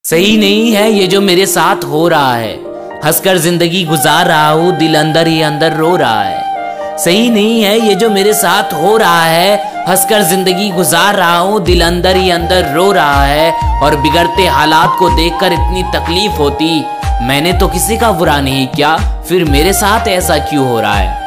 सही नहीं है ये जो मेरे साथ हो रहा है, हंसकर जिंदगी गुजार रहा हूँ, दिल अंदर ही अंदर रो रहा है। सही नहीं है ये जो मेरे साथ हो रहा है, हंसकर जिंदगी गुजार रहा हूँ, दिल अंदर ही अंदर रो रहा है। और बिगड़ते हालात को देखकर इतनी तकलीफ होती, मैंने तो किसी का बुरा नहीं किया, फिर मेरे साथ ऐसा क्यों हो रहा है।